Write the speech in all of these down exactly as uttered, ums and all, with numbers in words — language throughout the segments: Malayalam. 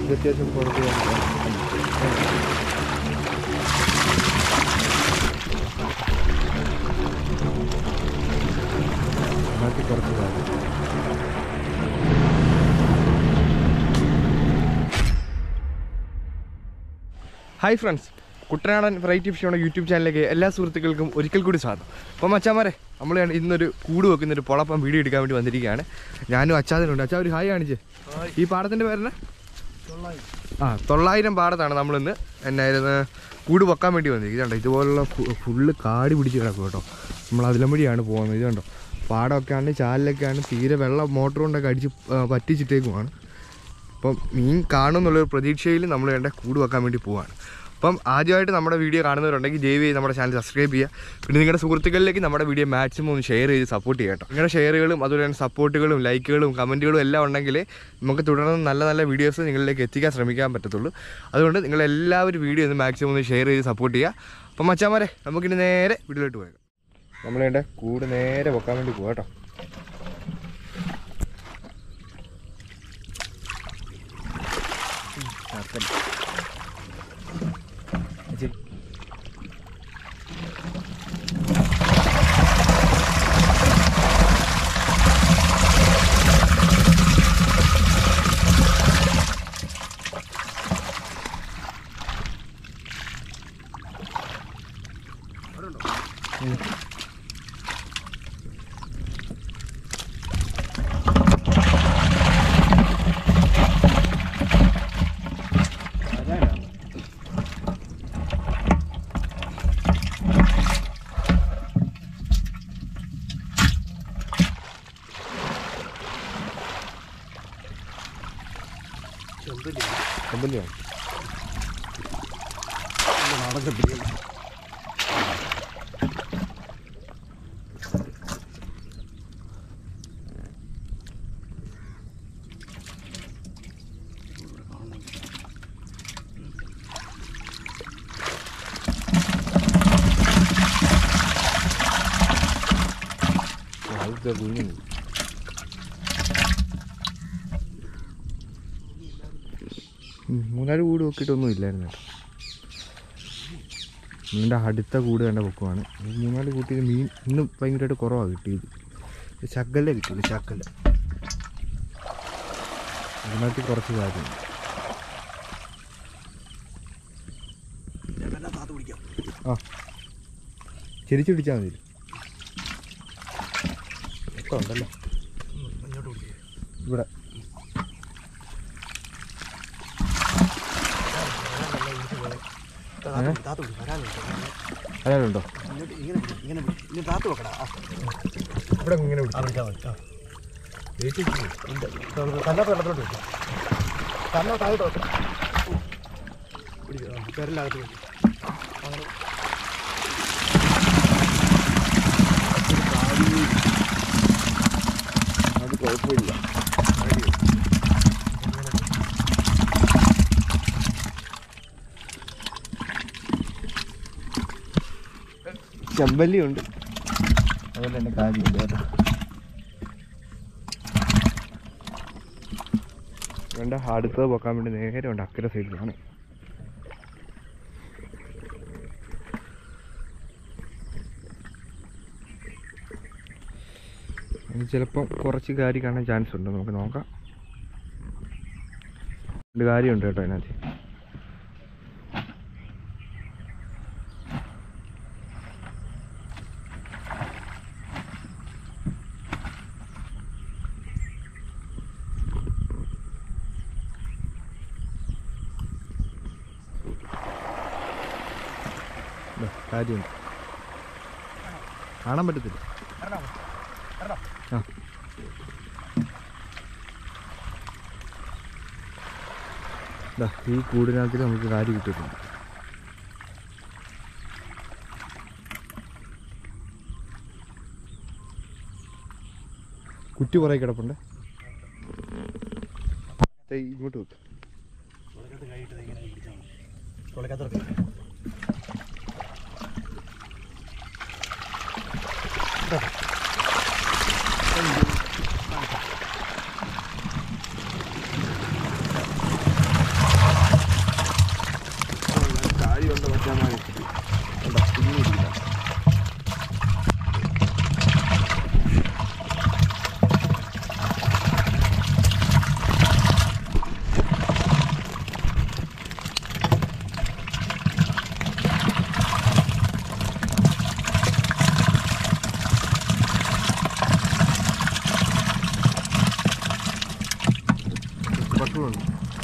ഇത് അത്യാവശ്യം പുറത്ത് ബാക്കി കുറച്ച് കാര്യം. ഹായ് ഫ്രണ്ട്സ്, കുട്ടനാടൻ വെറൈറ്റി ഫിഷോടെ യൂട്യൂബ് ചാനലിലേക്ക് എല്ലാ സുഹൃത്തുക്കൾക്കും ഒരിക്കൽ കൂടി സ്വാഗതം. അപ്പോൾ മച്ചാമാരെ, നമ്മൾ ഇന്നൊരു കൂട് വെക്കുന്നൊരു പൊളപ്പം വീഡിയോ എടുക്കാൻ വേണ്ടി വന്നിരിക്കുകയാണ്. ഞാനും അച്ചാതിനുണ്ട്. അച്ഛാ ഒരു ഹായ് കാണിച്ച്. ഈ പാടത്തിൻ്റെ പേരെന്നെ ആ തൊള്ളായിരം പാടത്താണ് നമ്മളിന്ന് എന്നായിരുന്നു കൂട് വെക്കാൻ വേണ്ടി വന്നിരിക്കുന്നത്. ഇതുപോലുള്ള ഫുള്ള് കാടി പിടിച്ച് കിടക്കും കേട്ടോ. നമ്മൾ അതിലും വഴിയാണ് പോകുന്നത്. ഇത് കണ്ടോ, പാടമൊക്കെയാണ്, ചാലിലൊക്കെയാണ്, തീരെ വെള്ളം മോട്ടർ കൊണ്ടൊക്കെ അടിച്ച് പറ്റിച്ചിട്ടേക്കുമാണ്. അപ്പം മീൻ കാണുമെന്നുള്ളൊരു പ്രതീക്ഷയിൽ നമ്മൾ വേണ്ട കൂട് വെക്കാൻ വേണ്ടി പോവാണ്. അപ്പം ആദ്യമായിട്ട് നമ്മുടെ വീഡിയോ കാണുന്നവരുണ്ടെങ്കിൽ ദയവ് ചെയ്ത് നമ്മുടെ ചാനൽ സബ്സ്ക്രൈബ് ചെയ്യുക. പിന്നെ നിങ്ങളുടെ സുഹൃത്തുക്കളിലേക്ക് നമ്മുടെ വീഡിയോ മാക്സിമം ഒന്ന് ഷെയർ ചെയ്ത് സപ്പോർട്ട് ചെയ്യാം കേട്ടോ. നിങ്ങളുടെ ഷെയറുകളും അതുപോലെ തന്നെ സപ്പോർട്ടുകളും ലൈക്കുകളും കമൻറ്റുകളും എല്ലാം ഉണ്ടെങ്കിൽ നമുക്ക് തുടർന്ന് നല്ല നല്ല വീഡിയോസ് നിങ്ങളിലേക്ക് എത്തിക്കാൻ ശ്രമിക്കാൻ പറ്റത്തുള്ളൂ. അതുകൊണ്ട് നിങ്ങളെല്ലാവരും വീഡിയോ ഒന്ന് മാക്സിമം ഒന്ന് ഷെയർ ചെയ്ത് സപ്പോർട്ട് ചെയ്യുക. അപ്പം മച്ചാമാരെ, നമുക്കിനി നേരെ വീഡിയോയിലോട്ട് പോയേക്കാം. നമ്മൾ വേണ്ട കൂട് നേരെ വെക്കാൻ വേണ്ടി പോകാം കേട്ടോ. ചെമ്പല്ലിയാണ് നാടൻ ചെമ്പല്ലിയാണ്. ആദ്യത്തെ കുഞ്ഞു മൂന്നാല് കൂട് നോക്കിയിട്ടൊന്നും ഇല്ലായിരുന്നു കേട്ടോ. മീനിൻ്റെ അടുത്ത കൂട് കണ്ട പൊക്കമാണ്. മൂന്നാല് കൂട്ടിയത് മീൻ ഇന്ന് ഭയങ്കരമായിട്ട് കുറവാണ് കിട്ടിയത്. ചക്കല്ല കിട്ടിയത്, ചക്കല്ല. അതിനകത്ത് കുറച്ച് കാര്യം ആ ചെരിച്ച് പിടിച്ചാൽ മതി. ഒക്കെ ഉണ്ടല്ലോ ഇവിടെ. വരാനുണ്ടോ? ഇവിടെ ഇങ്ങനെ കല്ലാത്ത വെള്ളത്തിലോട്ട് വെക്കും. കല്ല താഴോട്ട് വെക്കണം. പെരലകത്ത് വെക്കും. അത് കുഴപ്പമില്ല. ചെമ്പല്ലിയുണ്ട്, അതുപോലെ തന്നെ കാര്യമുണ്ട് കേട്ടോ. വേണ്ട അടുത്തത് വെക്കാൻ വേണ്ടി നേരെ ഉണ്ട് അക്കരെ സൈഡിലാണ്. ചിലപ്പം കുറച്ച് കാര്യം കാണാൻ ചാൻസ് ഉണ്ട്, നമുക്ക് നോക്കാം. ഒരു കാര്യമുണ്ട് കേട്ടോ അതിനകത്ത്. കാര്യമുണ്ട്, കാണാൻ പറ്റത്തില്ല. ആ ഈ കൂടിനകത്തിൽ നമുക്ക് കാര്യം കിട്ടിയിട്ടുണ്ട്. കുറ്റി പുറകെ കിടപ്പുണ്ട്. ഇങ്ങോട്ട് വെക്ക്. കുറച്ചുകൂടെ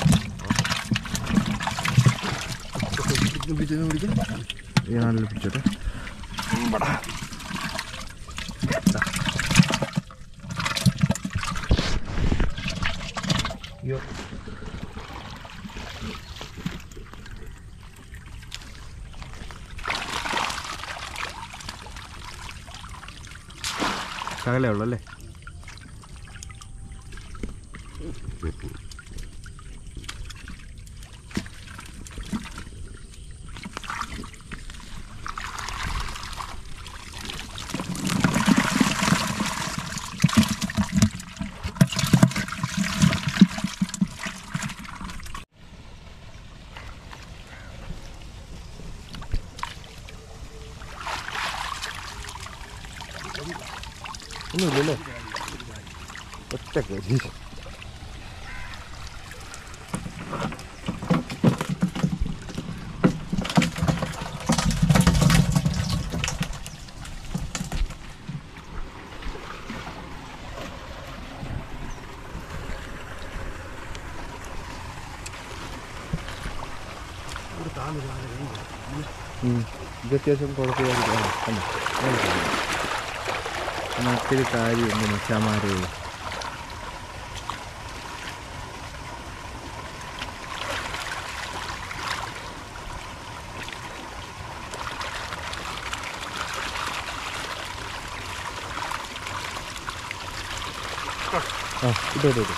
നല്ല പിടിച്ചോട്ടെ. അയ്യോ ശകലേ ഉള്ളൂ അല്ലേ? ഒന്നുമില്ലല്ലേ? ഒറ്റക്ക് ഇത് അത്യാവശ്യം കുഴപ്പമില്ല. മറ്റൊരു കാര്യമുണ്ട് മച്ചാമാരെ, ആ ഇതോ ഇതോ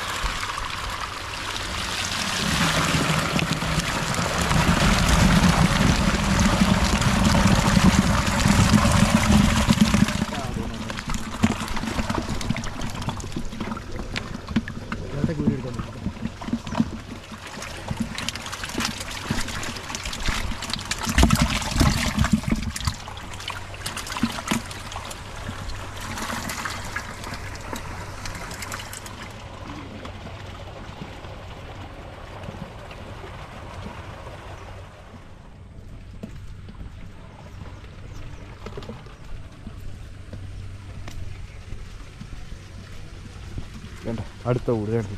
വേണ്ട. അടുത്ത കൂട് വേണ്ട.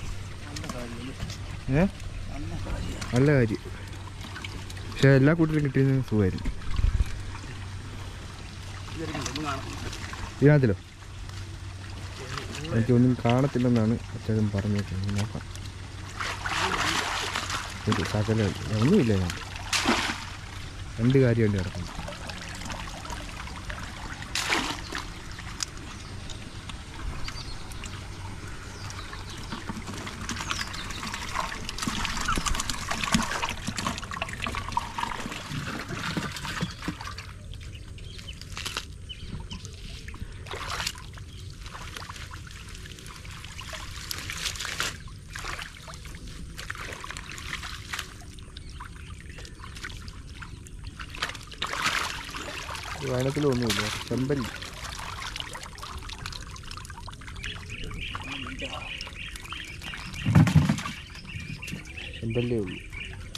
ഏ നല്ല കാര്യം. പക്ഷെ എല്ലാ കൂട്ടിലും കിട്ടിയത് സുഖമായിരുന്നു. ഇതിനകത്തിലോ എനിക്കൊന്നും കാണത്തില്ലെന്നാണ് അച്ഛൻ പറഞ്ഞേക്കുന്നത്. നോക്കാം. സകല ഒന്നുമില്ല. ഞാൻ രണ്ട് കാര്യമല്ലേ കിടക്കുന്നു. വയനത്തിലൊന്നുമില്ല. ചെമ്പല്ലി ചെമ്പല്ലേ ഉള്ളൂ.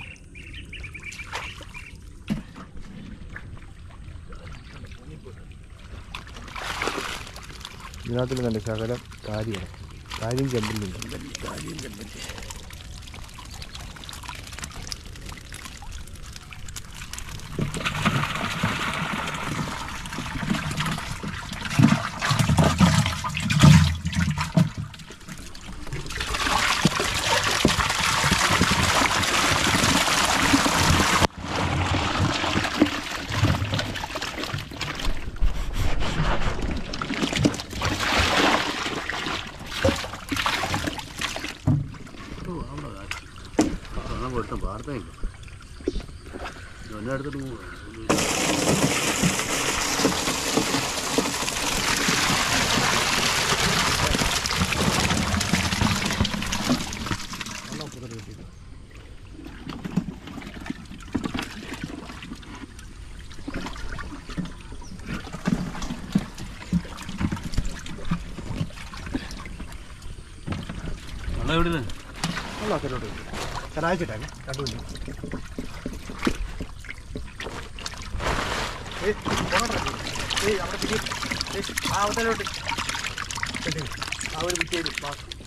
ഇതിനകത്തിൽ നല്ല ശകലം കാര്യമാണ്. കാര്യം ചെമ്പല്ലി ചെമ്പല്ലി കാര്യം ചെമ്പല്ലി. വാർത്തയില്ല എടുത്തിട്ട് പോകും. എവിടെ കടായിച്ചിട്ടേ കണ്ടുപിടി. ആ അവതരോട്ട് ആ ഒരു വിറ്റേര്